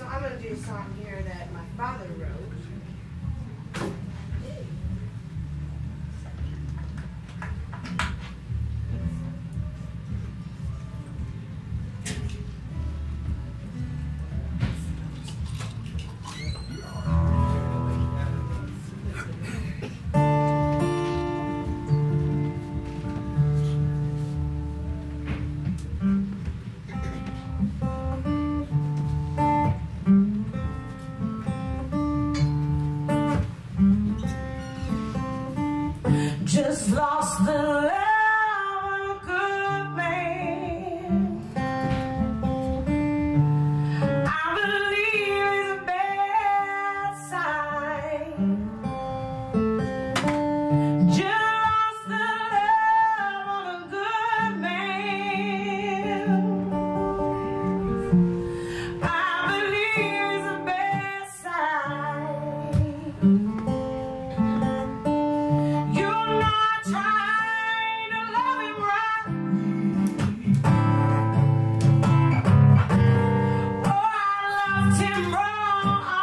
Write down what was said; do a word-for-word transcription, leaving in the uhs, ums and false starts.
So I'm going to do a song here that my father wrote. Just lost the love of a good man. I believe it's a bad sign. Just lost the love of a good man. I believe it's a bad sign. Trying to love him right. Oh, I loved him wrong.